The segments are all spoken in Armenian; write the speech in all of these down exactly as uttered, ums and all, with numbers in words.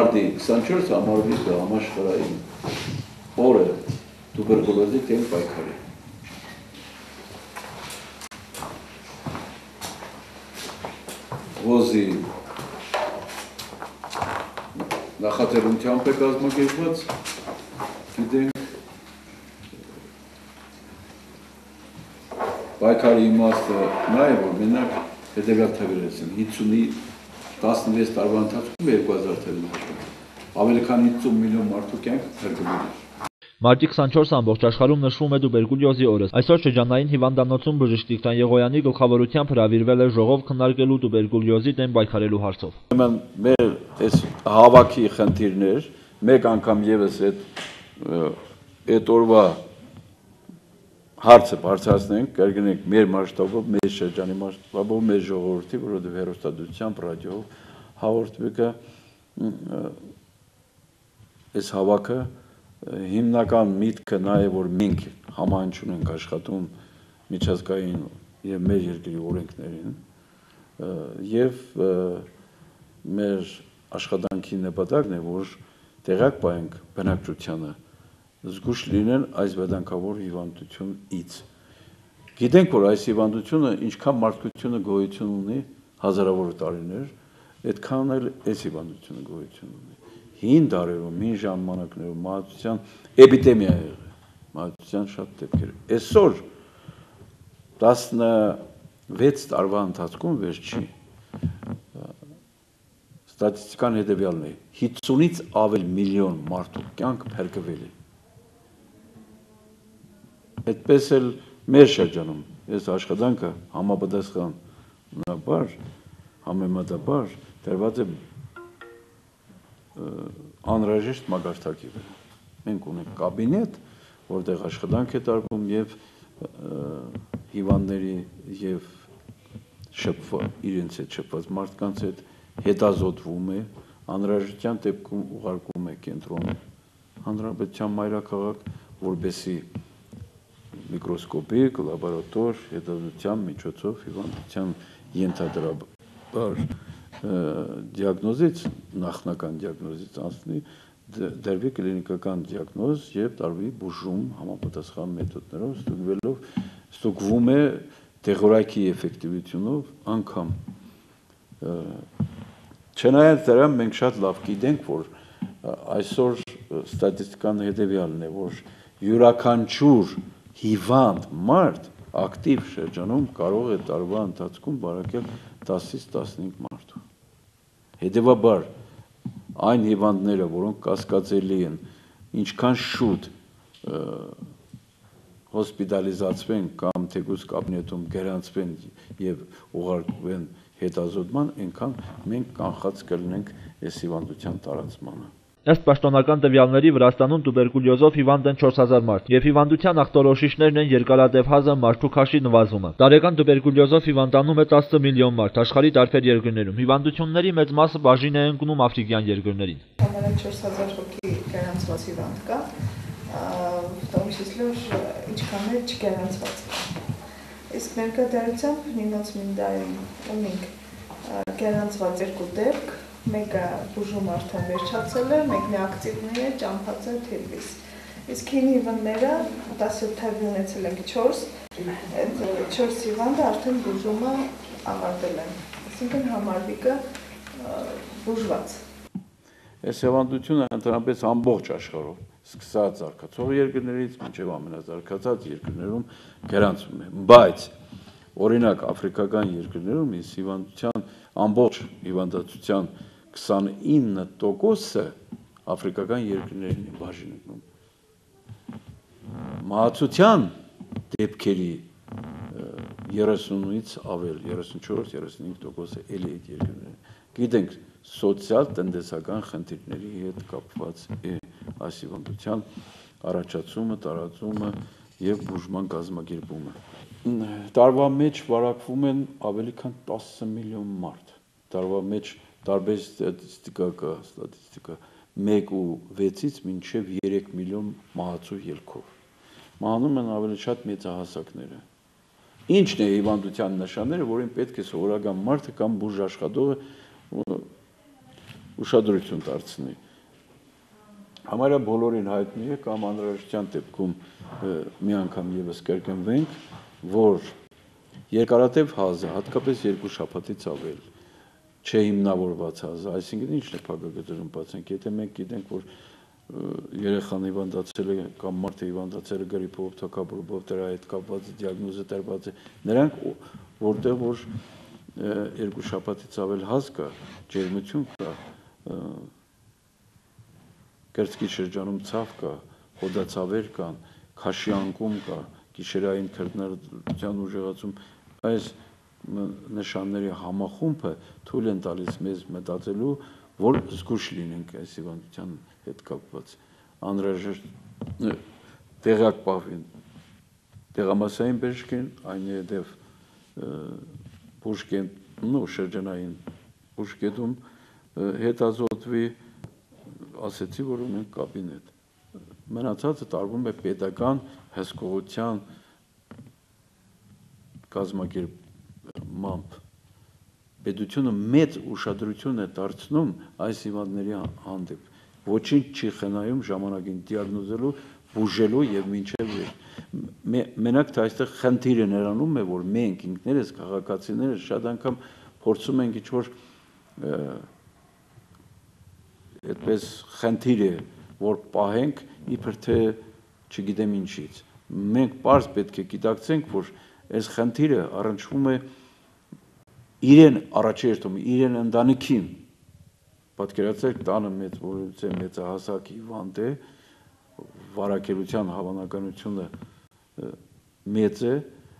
Մարտի քսանչորսը համարվի համաշխարհային օրը տուբերկուլոզի դեմ պայքարի։ Ոզի նախաձեռնությամբ է կազմակերպված, գիտենք, պայքարի իմաստը նա է, որ մենակ հետևյալ թվերից են, հինգսունի տասնվեց տարվա ընթացքում երկու հազար թվերին հաշվով, ավելի քան հինգսուն միլիոն մարդու կյանք փրկվել էր։ Մարտի քսանչորսը ամբողջ աշխարհում նշվում է տուբերկուլյոզի օրը։ Այսօր շրջանային հիվանդանոցում բժիշկ Տիգրան Եղոյանի գլխավորությամբ հրավիրվել է ժողով քննարկելու տուբերկուլյոզի դեմ պայքարելու հարցով։ Մեր այս հավաքի խնդիրներ, մեկ անգամ եւս այդ օրվա հարցը բարձրացնենք, կրկնենք մեր մասշտաբով, մեր շրջանի մասշտաբով, մեր ժողովրդի, որովհետև հեռուստատեսությամբ, ռադիոյով հաղորդվի կա այս հավաքը հիմնական միտքը նա է, որ մենք համահանջում ենք աշխատում միջազգային եւ մեր երկրի օրենքներին եւ մեր աշխատանքի նպատակն է, որ տեղյակ պահենք բնակչությանը զգուշ լինեն այս վտանգավոր հիվանդությունից։ Գիտենք, որ այս հիվանդությունը ինչքան մարդկությունը գոյություն ունի հազարավոր տարիներ, այդքան էլ այս հիվանդությունը գոյություն ունի։ Հին դարերում, հին ժամանակներում մահացության էպիդեմիա է եղել, մահացության շատ դեպքեր։ Այսօր տասնվեց տարվա ընթացքում վերջի ստատիստիկան հետևյալն է, հինգսունից ավել միլիոն մարդու կյանք փրկվել է։ Այդպես էլ մեր շրջանում, այս աշխատանքը համապատասխանաբար, համեմատաբար դրված է անհրաժեշտ մակարդակի վրա։ Մենք ունենք կաբինետ, որտեղ աշխատանք է տարվում եւ հիվանդների եւ շփված իրենց հետ շփված մարդկանց հետ հետազոտվում է, անհրաժեշտության դեպքում ուղարկվում է կենտրոն հանրապետության մայրաքաղաք, որբեսի միկրոսկոպիկ, լաբորատոր, հետազոտության միջոցով հիվանդության ենթադրաբար դիագնոզից, նախնական դիագնոզից անցնի, դրվի կլինիկական դիագնոզ եւ տարվի բուժում համապատասխան մեթոդներով, ստուգվելով, ստուգվում է դեղորայքի էֆեկտիվությունով անգամ։ Չնայած դրան մենք շատ լավ գիտենք, որ այսօր ստատիստիկան հետևյալն է, որ յուրաքանչյուր հիվանդ մարդ ակտիվ շրջանում կարող է տարվա ընթացքում բարակել տասից տասնհինգ մարդու։ Հետևաբար այն հիվանդները, որոնք կասկածելի են, ինչքան շուտ հոսպիտալիզացվեն կամ թեկուզ կաբինետում գերանցվեն եւ ուղարկվեն հետազոտման, այնքան մենք կանխած կլինենք այս հիվանդության տարածմանը։ Ըստ պաշտոնական տվյալների Վրաստանում տուբերկուլյոզով հիվանդ են չորս հազար մարդ, եւ հիվանդության ախտորոշիչներն են երկարատև հազը, մարդու քաշի նվազումը։ Տարեկան տուբերկուլյոզով հիվանդանում է տասը միլիոն մարդ աշխարհի տարբեր երկրներում։ Հիվանդությունների մեծ մասը բաժին է ընկնում աֆրիկյան երկրներին։ Համարյա չորս հազար հոգի գերանցված հիվանդ կա, в том числе ինչքան էլ չգերանցված կա։ Իսկ ներկայությամբ Նինոց Մինդայում ունենք գերանցված երկու դեպք, մեկը բուժում արդեն վերջացել է, մեկն ակտիվն է, ճամփած է թելվիս։ Իսկ հին հիվանդները տասը թվի ունեցել ենք չորս, այդ չորս հիվանդը արդեն բուժումը ավարտել են, այսինքն համարվի կը բուժված։ Այս հիվանդությունը ընդհանրապես ամբողջ աշխարհով սկսած զարգացող երկրներից մինչև ամենազարգացած երկրներում գերանցվում է, բայց օրինակ աֆրիկական երկրներում այս հիվանդության ամբողջ հիվանդացության քսանինը տոկոսը աֆրիկական երկրներին է բաժին ընկնում։ Մահացության դեպքերի երեսունից ավել, երեսունչորս երեսունհինգ տոկոսը էլի այդ երկրներն։ Գիտենք, սոցիալ-տնտեսական խնդիրների հետ կապված է այս հիվանդության առաջացումը, տարածումը եւ բուժման կազմակերպումը։ Տարվա մեջ վարակվում են ավելի քան տասը միլիոն մարդ։ Տարվա մեջ տարբեր ստատիստիկա կա, ստատիստիկա մեկ ու վեցից մինչև երեք միլիոն մահացու ելքով։ Մահանում են ավելի շատ մեծահասակները։ Ինչն է հիվանդության նշանները, որին պետք է սովորական մարդը կամ բուժ աշխատողը ուշադրություն դարձնի։ Համարյա բոլորին հայտնի է կամ անհրաժեշտության դեպքում մի անգամ եւս կրկնվենք, որ երկարատև հազը, հատկապես երկու շաբաթից ավել, չհիմնավորված հազը, այսինքն ինչն է փակագծերում բացենք, եթե մենք գիտենք, որ երեխան հիվանդացել է կամ մարդը հիվանդացել է գրիպով, թոքաբորբով, դրա հետ կապված դիագնոզը տրված է, նրանք որտեղ որ երկու շաբաթից ավել հազ կա, ջերմություն կա, կրծքի շրջանում ցավ կա, հոդացավեր կան, քաշի անկում կա, գիշերային քրտնարության ուժեղացում, այս նշանների համախումբը թույլ են տալիս մեզ մտածելու, որ զգույշ լինենք այս հիվանդության հետ կապված, անհրաժեշտ տեղյակ պահվին տեղամասային բժշկին, այնուհետև բուժկեն, նո շրջանային բուժկետում հետազոտվի, ասեցի, որ ունենք կաբինետ։ Մնացածը տարվում է պետական հսկողության կազմակերպմամբ։ Պետությունը մեծ ուշադրություն է դարձնում այս հիվանդների հանդեպ։ Ոչինչ չի խնայում ժամանակին դիագնոզելու, բուժելու եւ մինչեւ մենակ թե այստեղ խնդիրը նրանում է, որ մենք ինքներս քաղաքացիներս շատ անգամ փորձում ենք ինչ-որ այդպես խնդիր է, որ պահենք, իբր թե չգիտեմ ինչից։ Մենք պարզ պետք է գիտակցենք, որ այս խնդիրը առնչվում է իրեն առաջի երթում, իրեն ընտանիքին։ Պատկերացրեք տանը մեծ որևիցե մեծահասակ հիվանդ է, վարակելության հավանականությունը մեծ է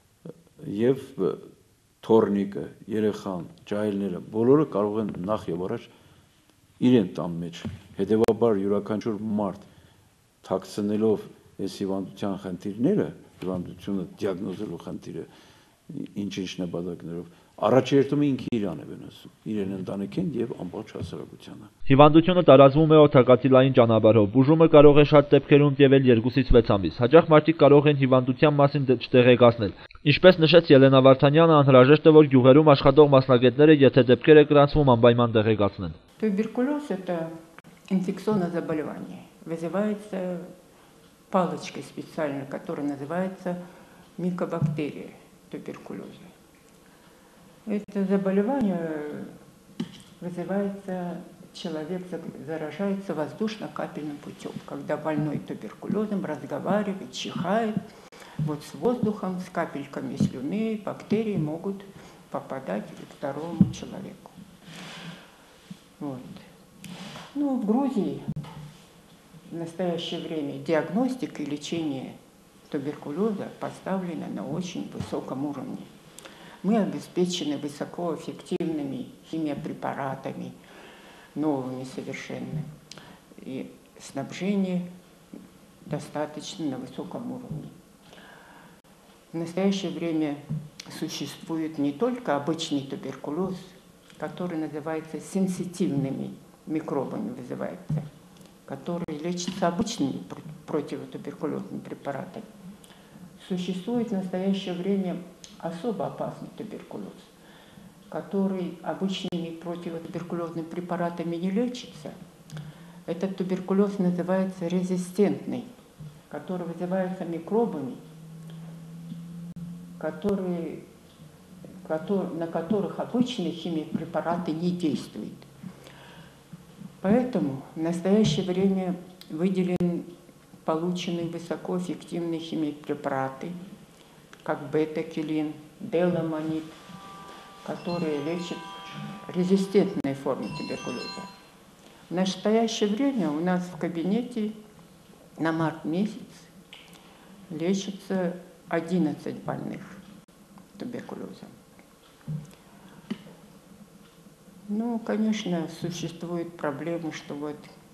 եւ թորնիկը, երեխան, ջահելները, բոլորը կարող են նախ եւ առաջ իրեն տան մեջ, հետեւաբար յուրաքանչյուր մարդ թաքցնելով այս հիվանդության խնդիրները, հիվանդությունը դիագնոզելու խնդիրը, ինչ-ինչ նպատակներով, առաջերտում ինքը իրան է վնասում, իրեն ընտանիքին եւ ամբողջ հասարակությանը։ Հիվանդությունը տարածվում է օդակաթիլային ճանապարհով, բուժումը կարող է շատ դեպքերում տևել երկուսից վեց ամիս։ Հաճախ մարդիկ կարող են հիվանդության մասին չտեղեկացնել։ Ինչպես նշեց Ելենա Վարդանյանը, անհրաժեշտ է, որ գյուղերում աշխատող մասնագետները, եթե դեպքեր է գրանցվում, անպայման տեղեկացնեն։ Туберкулез – это инфекционное заболевание. Вызывается палочкой специальной, которая называется микобактерия туберкулеза. Это заболевание вызывается, человек заражается воздушно-капельным путем, когда больной туберкулезом разговаривает, чихает, вот с воздухом, с капельками слюны, бактерии могут попадать к здоровому человеку. Вот. Ну, в Грузии в настоящее время диагностика и лечение туберкулеза поставлена на очень высоком уровне. Мы обеспечены высокоэффективными химиопрепаратами, новыми совершенно. И снабжение достаточно на высоком уровне. В настоящее время существует не только обычный туберкулез, который называется сенситивными микробами, вызывается, который лечится обычными противотуберкулезными препаратами. Существует в настоящее время особо опасный туберкулез, который обычными противотуберкулезными препаратами не лечится. Этот туберкулез называется резистентный, который вызывается микробами, которые, которые, на которых обычные химиопрепараты не действуют. Поэтому в настоящее время выделены получены высокоэффективные химиопрепараты, как бета-келин, деламонид, которые лечат резистентные формы туберкулеза. В настоящее время у нас в кабинете на март месяц лечится одиннадцать больных туберкулезом. Ну, конечно, существуют проблемы, что вот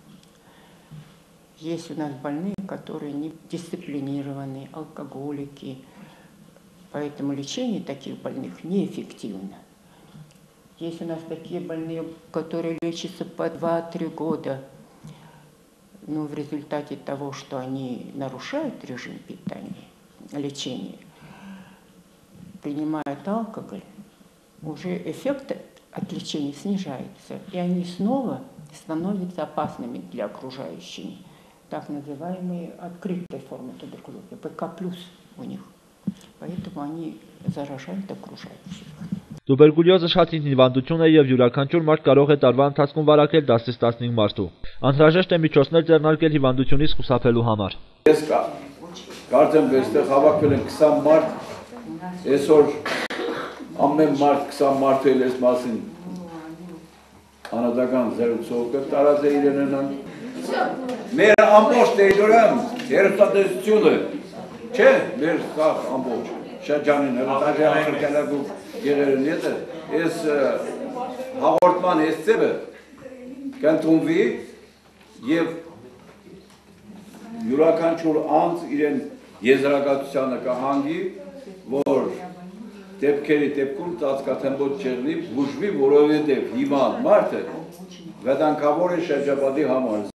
есть у нас больные, которые не дисциплинированы, алкоголики, поэтому лечение таких больных неэффективно. Есть у нас такие больные, которые лечатся по два-три года, но в результате того, что они нарушают режим питания, лечения, принимают алкоголь, уже эффект от лечения снижается, и они снова становятся опасными для окружающих. Так называемые открытые формы туберкулеза, П К плюс у них. Поэтому они заражают окружающих. Տուբերկուլյոզը շատ ինքն հիվանդություն է եւ յուրաքանչյուր մարդ կարող է տարվա ընթացքում վարակել դասից տասնհինգ մարդու։ Անհրաժեշտ է միջոցներ ձեռնարկել հիվանդությունից խուսափելու համար։ Ես կարծեմ, որ այստեղ հավաքվել են քսան մարդ, այսօր ամեն մարդ քսան մարդու էլ այս մասին անհատական զրուցող կտարած է իրենն։ Մեր ամբողջ տերիտորիայում երիտասարդությունը չէ, մեր սա ամբողջ շրջանին հրաժարի ախրկալագու եղերն եթե այս հաղորդման այս ծևը կընդունվի և յուրաքանչյուր անձ իրեն եզրակացությանը կհանգի, որ դեպքերի դեպքում ծածկաթմբոց չեղնի, բուժվի, որովհետև հիվանդ մարդը վտանգավոր է շրջապատի համար։